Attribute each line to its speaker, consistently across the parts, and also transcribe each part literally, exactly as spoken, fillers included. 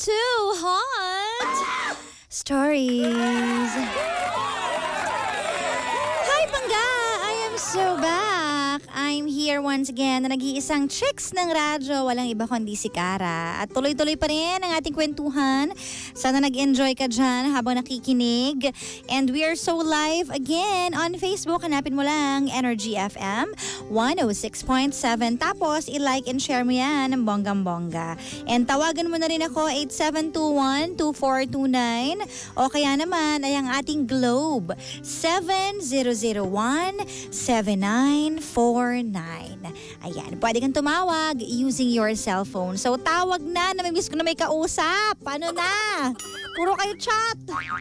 Speaker 1: to Hot Stories. Hi, Pangga! I am so back. I'm here once again na nag-iisang chicks ng radyo. Walang iba kundi si Kara. At tuloy-tuloy pa rin ang ating kwentuhan. Sana nag-enjoy ka dyan habang nakikinig. And we are so live again on Facebook. Hanapin mo lang Energy F M one oh six point seven. Tapos, i-like and share mo yan ng bonggang-bongga. And tawagan mo na rin ako eight seven two one two four two nine. O kaya naman ay ang ating Globe seven zero zero one seven nine four nine. Ayan, pwede kang tumawag using your cellphone. So tawag na, namimiss ko na may kausap. Ano na? Puro kayo chat.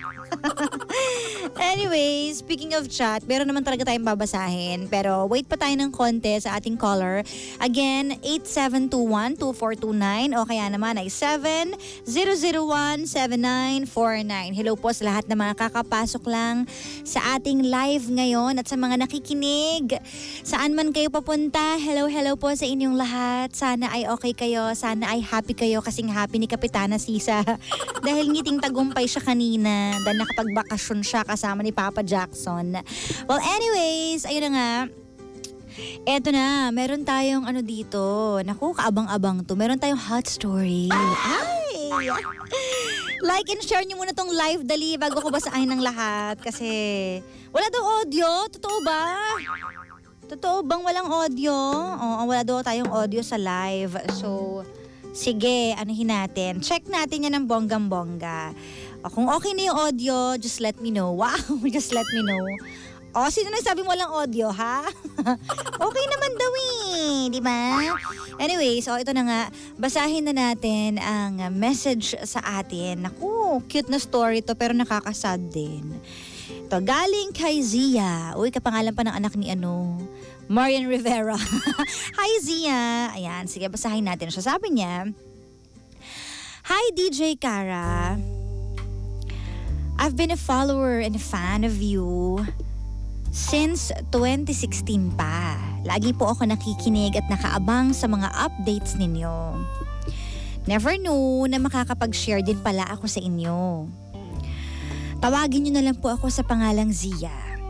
Speaker 1: Anyway, speaking of chat, meron naman talaga tayong babasahin. Pero wait pa tayo ng konti sa ating caller. Again, eight seven two one two four two nine o kaya naman ay seven zero zero one seven nine four nine. Hello po sa lahat ng mga kakapasok lang sa ating live ngayon at sa mga nakikinig. Saan man kayo papunta, hello, hello po sa inyong lahat. Sana ay okay kayo, sana ay happy kayo kasing happy ni Kapitana Sisa. Dahil ngiting tagumpay siya kanina, dahil nakapagbakasyon siya kasama ni Papa Jackson. Well, anyways, ayun na nga. Eto na, meron tayong ano dito. Naku, kaabang-abang to. Meron tayong hot story. Ay! Like and share nyo muna tong live dali bago ko basahin ng lahat. Kasi wala daw audio. Totoo ba? Totoo bang walang audio? Oo, wala daw tayong audio sa live. So, sige, anuhin natin. Check natin yan ng bonggang-bongga. O, kung okay na yung audio, just let me know. Wow, just let me know. O, sino nagsabing walang audio, ha? Okay naman daw eh, di ba? Anyway, so ito na nga. Basahin na natin ang message sa atin. Naku, cute na story to pero nakakasad din. Ito, galing kay Zia. Uy, kapangalan pa ng anak ni ano, Marian Rivera. Hi Zia. Ayan, sige, basahin natin siya. Sabi niya, Hi D J Kara. I've been a follower and a fan of you since twenty sixteen pa. Lagi po ako nakikinig at nakaabang sa mga updates ninyo. Never knew na makakapag-share din pala ako sa inyo. Tawagin niyo na lang po ako sa pangalang Zia.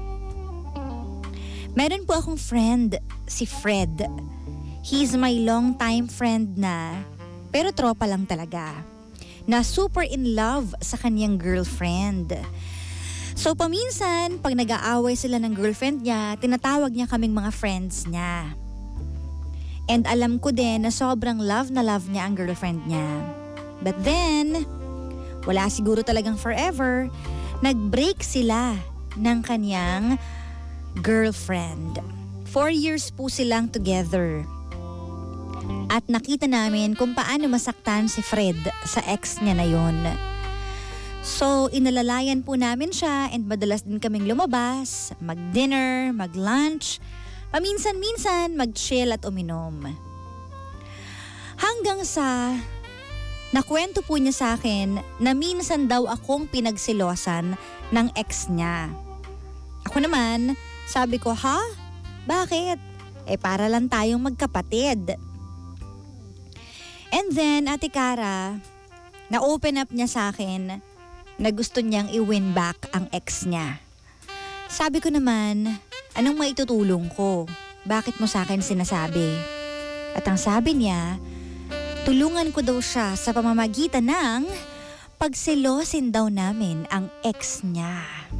Speaker 1: Meron po akong friend, si Fred. He's my long-time friend na, pero tropa lang talaga, na super in love sa kanyang girlfriend. So paminsan, pag nag-aaway sila ng girlfriend niya, tinatawag niya kaming mga friends niya. And alam ko din na sobrang love na love niya ang girlfriend niya. But then, wala siguro talagang forever, nag-break sila ng kanyang girlfriend. Four years po silang together. At nakita namin kung paano masaktan si Fred sa ex niya na yon. So, inalalayan po namin siya and madalas din kaming lumabas, mag-dinner, mag-lunch, paminsan-minsan mag-chill at uminom. Hanggang sa nakwento po niya sa akin na minsan daw akong pinagsilosan ng ex niya. Ako naman, sabi ko, ha? Bakit? Eh para lang tayong magkapatid. And then, Ate Kara, na-open up niya sa akin na gusto niyang i-win back ang ex niya. Sabi ko naman, anong maitutulong ko? Bakit mo sa akin sinasabi? At ang sabi niya, tulungan ko daw siya sa pamamagitan ng pagselosin daw namin ang ex niya.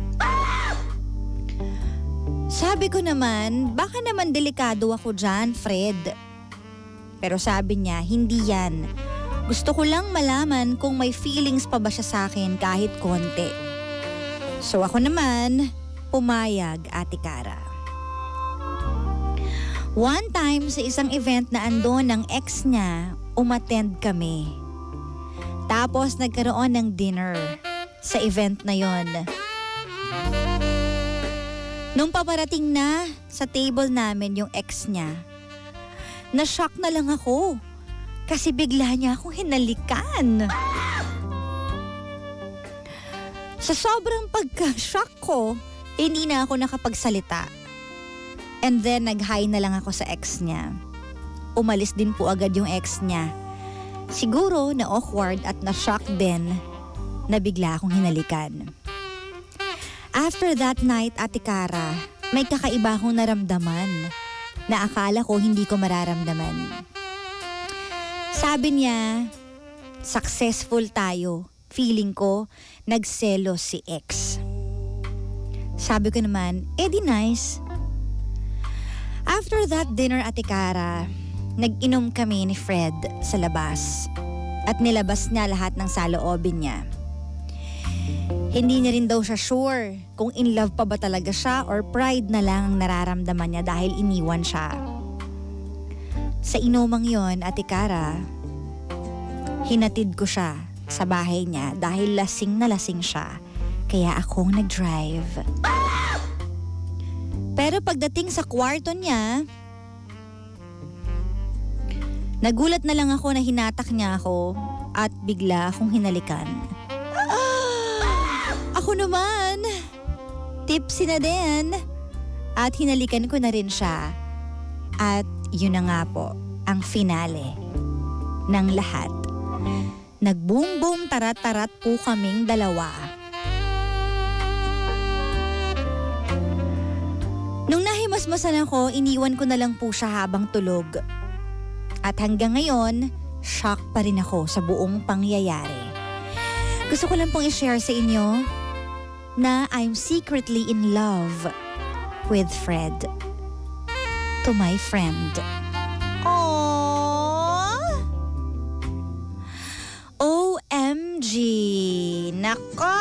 Speaker 1: Sabi ko naman, baka naman delikado ako dyan, Fred. Pero sabi niya, hindi yan. Gusto ko lang malaman kung may feelings pa ba siya sa akin kahit konti. So ako naman, pumayag, Ate Kara. One time sa isang event na andon ng ex niya, umattend kami. Tapos nagkaroon ng dinner sa event na yon. Nung paparating na sa table namin yung ex niya, na-shock na lang ako kasi bigla niya akong hinalikan. Sa sobrang pagka-shock ko, hindi na ako nakapagsalita. And then nag-hi na lang ako sa ex niya. Umalis din po agad yung ex niya. Siguro na awkward at na-shock din na bigla akong hinalikan. After that night, Ate Cara, may kakaiba akong naramdaman na akala ko hindi ko mararamdaman. Sabi niya, successful tayo. Feeling ko, nagselos si ex. Sabi ko naman, eh di nice. After that dinner, Ate Cara, nag-inom kami ni Fred sa labas at nilabas niya lahat ng saloobin niya. Hindi niya rin daw siya sure kung in love pa ba talaga siya or pride na lang ang nararamdaman niya dahil iniwan siya. Sa inumang yon, Ate Cara, hinatid ko siya sa bahay niya dahil lasing na lasing siya. Kaya akong nag-drive. Pero pagdating sa kwarto niya, nagulat na lang ako na hinatak niya ako at bigla akong hinalikan. Ako naman, tipsy na din. At hinalikan ko na rin siya. At yun na nga po, ang finale ng lahat. Nag-boom-boom tarat-tarat po kaming dalawa. Nung nahimasmasan ako, iniwan ko na lang po siya habang tulog. At hanggang ngayon, shock pa rin ako sa buong pangyayari. Gusto ko lang pong i-share sa inyo na I'm secretly in love with Fred. To my friend. Aww! O M G! Nako!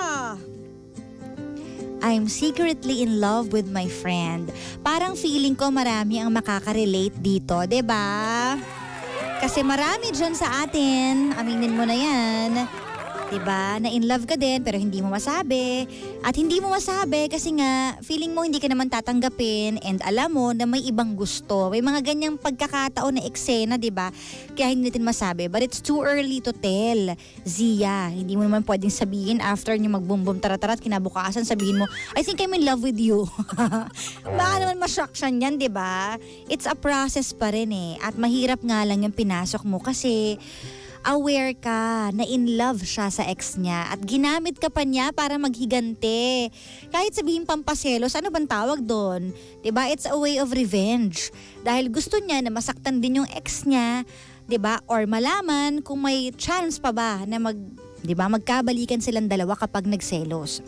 Speaker 1: I'm secretly in love with my friend. Parang feeling ko marami ang makaka-relate dito, 'di ba? Kasi marami dyan sa atin, aminin mo na yan. Diba? Na in love ka din pero hindi mo masabi. At hindi mo masabi kasi nga feeling mo hindi ka naman tatanggapin and alam mo na may ibang gusto. May mga ganyang pagkakataon na eksena, diba? Kaya hindi natin masabi. But it's too early to tell. Zia, hindi mo naman pwedeng sabihin after nyo mag-boom-boom tarat-tarat kinabukasan sabihin mo, I think I'm in love with you. Baka naman ma-shock siya niyan, diba? It's a process pa rin eh. At mahirap nga lang yung pinasok mo kasi aware ka na in love siya sa ex niya at ginamit ka pa niya para maghigante. Kahit sabihin pampaselos, ano bang tawag doon? Diba? It's a way of revenge. Dahil gusto niya na masaktan din yung ex niya, diba? Or malaman kung may chance pa ba na mag, diba? Magkabalikan silang dalawa kapag nagselos.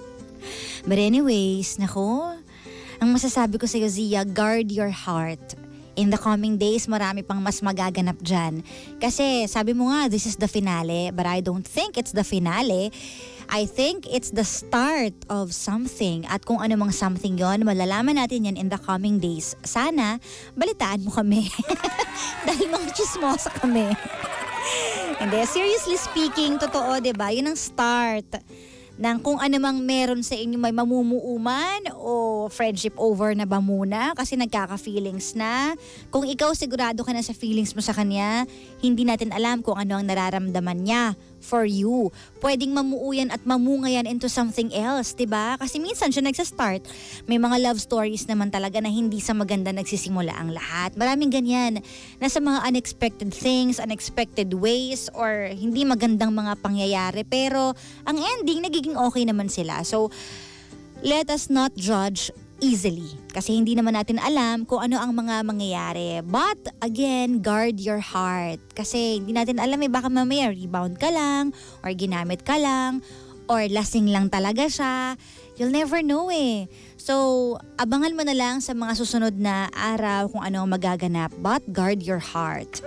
Speaker 1: But anyways, nako, ang masasabi ko sa iyo, Zia, guard your heart. In the coming days, marami pang mas magaganap dyan. Kasi sabi mo nga, this is the finale. But I don't think it's the finale. I think it's the start of something. At kung ano mang something yon, malalaman natin yan in the coming days. Sana, balitaan mo kami. Dahil mga chismosa kami. Hindi, seriously speaking, totoo, diba? Yun ang start ng kung ano mang meron sa inyo, may mamumuuman o friendship over na ba muna kasi nagkaka-feelings na. Kung ikaw sigurado ka na sa feelings mo sa kanya, hindi natin alam kung ano ang nararamdaman niya for you. Pwedeng mamuuyan at mamunga yan into something else, diba? Kasi minsan siya nagsa-start. May mga love stories naman talaga na hindi sa maganda nagsisimula ang lahat. Maraming ganyan. Nasa mga unexpected things, unexpected ways, or hindi magandang mga pangyayari. Pero ang ending, nagiging okay naman sila. So, let us not judge easily. Kasi hindi naman natin alam kung ano ang mga mangyayari. But again, guard your heart. Kasi hindi natin alam eh, baka mamaya rebound ka lang, or ginamit ka lang, or lasing lang talaga siya. You'll never know eh. So, abangan mo na lang sa mga susunod na araw kung ano ang magaganap. But guard your heart.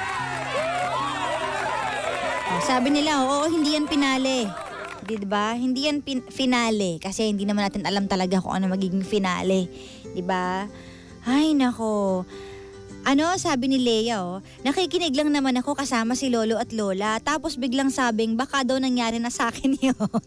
Speaker 1: Oh, sabi nila, oo, hindi yan pinale. Diba? Hindi yan pin- finale kasi hindi naman natin alam talaga kung ano magiging finale. Diba? Ay, nako. Ano, sabi ni Leia, oh, nakikinig lang naman ako kasama si Lolo at Lola. Tapos biglang sabing, baka daw nangyari na sa akin yun.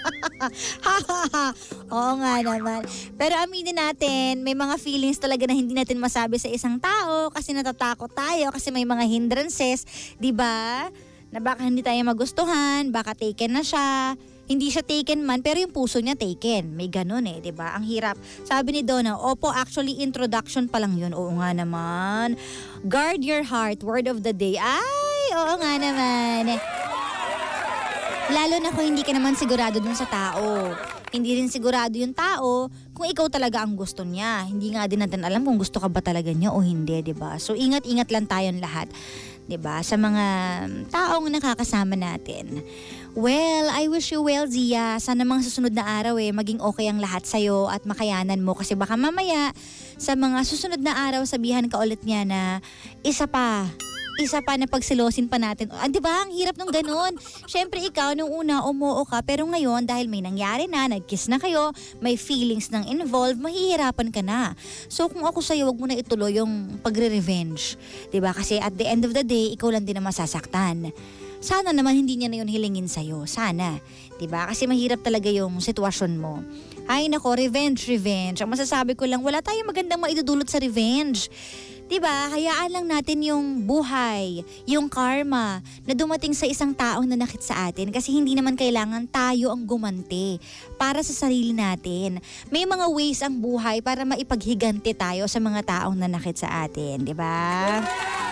Speaker 1: Oo nga naman. Pero aminin natin, may mga feelings talaga na hindi natin masabi sa isang tao kasi natatakot tayo kasi may mga hindrances. Diba? Na baka hindi tayo magustuhan, baka taken na siya. Hindi siya taken man, pero yung puso niya taken. May ganun eh, di ba? Ang hirap. Sabi ni Donna, opo, actually introduction pa lang yun. Oo nga naman. Guard your heart, word of the day. Ay, oo nga naman. Lalo na kung hindi ka naman sigurado dun sa tao. Hindi rin sigurado yung tao kung ikaw talaga ang gusto niya. Hindi nga din natin alam kung gusto ka ba talaga niya o hindi, di ba? So ingat-ingat lang tayong lahat, di ba? Sa mga taong nakakasama natin. Well, I wish you well, Zia. Sana mga susunod na araw eh, maging okay ang lahat sa'yo at makayanan mo. Kasi baka mamaya, sa mga susunod na araw, sabihan ka ulit niya na isa pa. Isa pa na pagsilosin pa natin. Ah, di ba? Ang hirap nung ganun. Siyempre ikaw, nung una, umuo ka. Pero ngayon, dahil may nangyari na, nag-kiss na kayo, may feelings nang involved, mahihirapan ka na. So kung ako sa'yo, wag mo na ituloy yung pagre-revenge. Di ba? Kasi at the end of the day, ikaw lang din na masasaktan. Sana naman hindi niya na yun hilingin sa'yo. Sana. Diba? Kasi mahirap talaga yung sitwasyon mo. Ay nako, revenge, revenge. Ang masasabi ko lang, wala tayong magandang maidudulot sa revenge. Diba? Hayaan lang natin yung buhay, yung karma na dumating sa isang taong nanakit sa atin kasi hindi naman kailangan tayo ang gumanti para sa sarili natin. May mga ways ang buhay para maipaghiganti tayo sa mga taong nanakit sa atin. Diba?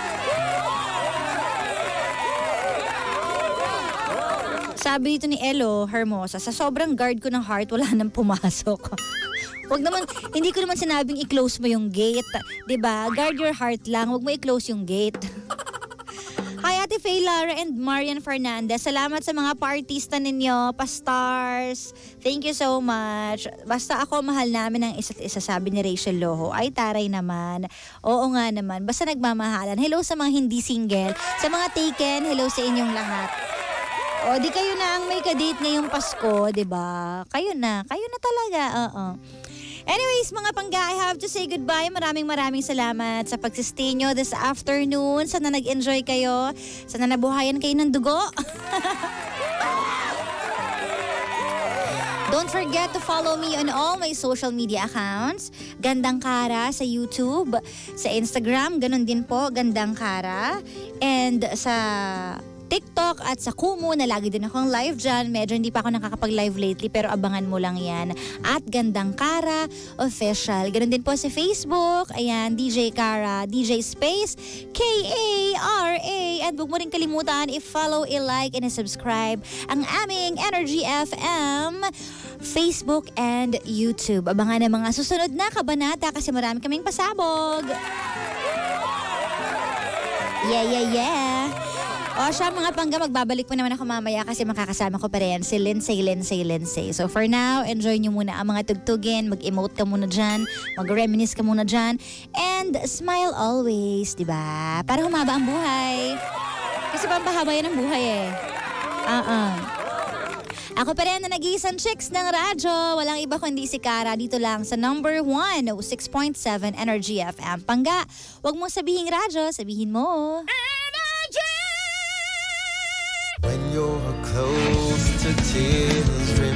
Speaker 1: Sabi dito ni Elo Hermosa, sa sobrang guard ko ng heart, wala nang pumasok. Wag naman, hindi ko naman sinabing i-close mo yung gate. Diba? Guard your heart lang, wag mo i-close yung gate. Hi Ate Faye Lara and Marian Fernandez. Salamat sa mga pa-artista ninyo, pa-stars. Thank you so much. Basta ako, mahal namin ang isa't isa, sabi ni Rachel Loho. Ay, taray naman. Oo nga naman. Basta nagmamahalan. Hello sa mga hindi single. Sa mga taken, hello sa inyong lahat. O, di kayo na ang may kadate ngayong Pasko, di ba? Kayo na. Kayo na talaga. Oo. Anyways, mga pangga, I have to say goodbye. Maraming maraming salamat sa pagsistay nyo this afternoon. Sana nag-enjoy kayo. Sana nabuhayan kayo ng dugo. Don't forget to follow me on all my social media accounts. Gandang Kara sa YouTube, sa Instagram, ganun din po, Gandang Kara. And sa TikTok at sa Kumu na lagi din akong live dyan. Medyo hindi pa ako nakakapag-live lately pero abangan mo lang yan. At Gandang Kara Official. Ganun din po sa Facebook. Ayan, D J Kara, D J Space, K A R A. And huwag mo rin kalimutan i-follow, i-like, and i-subscribe ang aming Energy F M Facebook and YouTube. Abangan ang mga susunod na kabanata kasi marami kaming pasabog. Yeah, yeah, yeah. O siya mga pangga, magbabalik po naman ako mamaya kasi makakasama ko pa rin si Lindsay, Lindsay, Lindsay. So for now, enjoy nyo muna ang mga tugtugin, mag-emote ka muna dyan, mag-reminisce ka muna dyan, and smile always, di ba? Para humaba ang buhay. Kasi pampahaba yan ang buhay eh. Uh-uh. Ako pa rin na nag-iisang chicks ng radyo. Walang iba kundi si Kara dito lang sa number one oh six point seven Energy F M. Pangga, wag mo sabihin radyo, sabihin mo.
Speaker 2: When you're close to tears.